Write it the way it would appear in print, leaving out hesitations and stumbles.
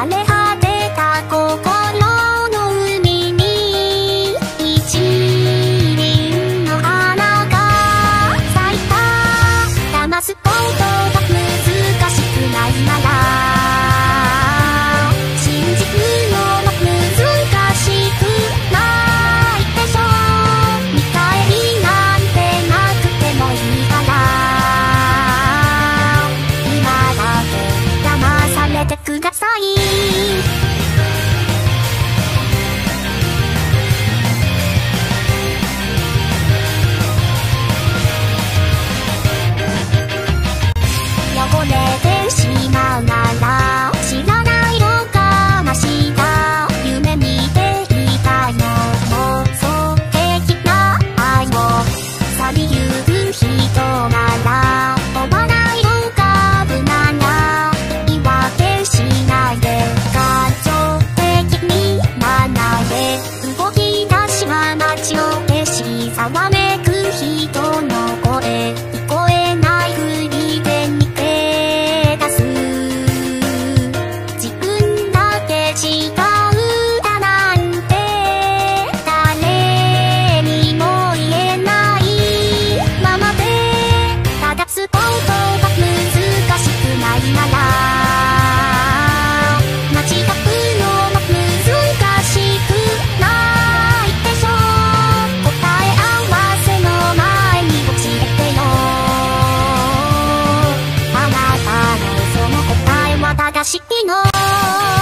荒れ果てた心の海に一輪の花が咲いた。騙すことが難しくないなら信じるのも難しくないでしょ。見返りなんてなくてもいいから今だけ騙されてください。汚れてしまうなら知らないのかました夢見ていたよ妄想的な愛を去りゆく人なら追わないのか無難な言い訳しないで感情的になられ動き出しは街を消しざわめく人の声聞こえないふりで逃げ出す。自分だけ違うだなんて誰にも言えないままで正すことが難しくないなら間違うのも難しくないでしょ。答え合わせの前に教えてよ。あなたのその答えは正しいの？